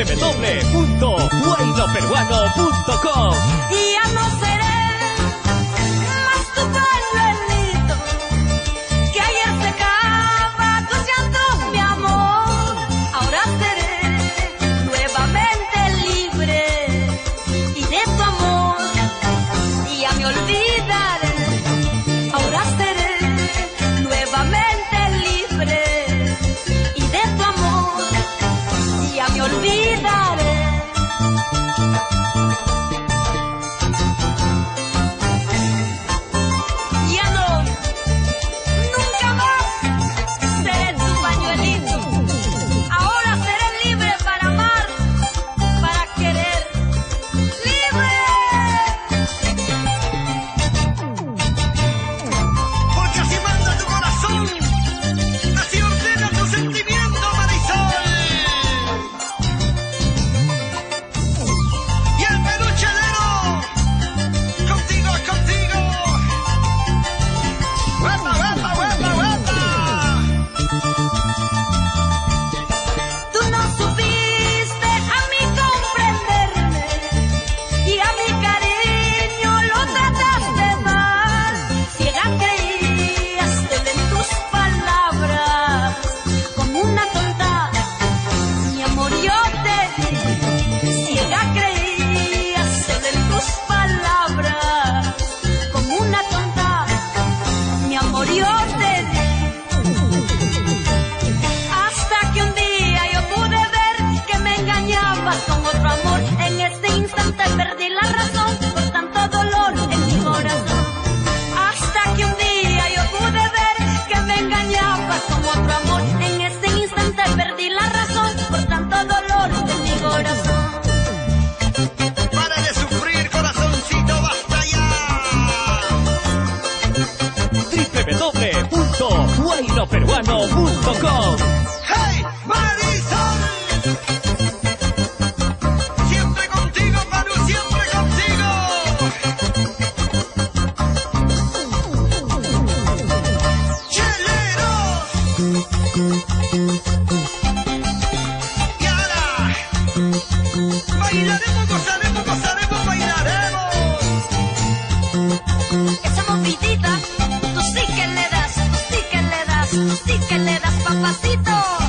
www.guaynoperuano.com. Y ya no seré más tu pañuelito que ayer secaba tu llanto, mi amor. Ahora seré nuevamente libre y de tu amor y ya me olvidaré. Ahora seré nuevamente libre y de tu amor y ya me olvidaré. Hasta que un día yo pude ver que me engañabas con otro amor. En este instante perdí la razón por tanto dolor en mi corazón. Hasta que un día yo pude ver que me engañabas con otro amor. En este instante perdí la razón por tanto dolor en mi corazón. Para de sufrir, corazoncito, basta ya. www.guaynoperuano.com. ¡Hey, Marisol! Siempre contigo, Manu, siempre contigo. ¡Cheleros! Y ahora, bailaremos, gozaremos, gozaremos, bailaremos. Esa movidita, tú sí que le das, tú sí que le das, tú sí que le das, papacito.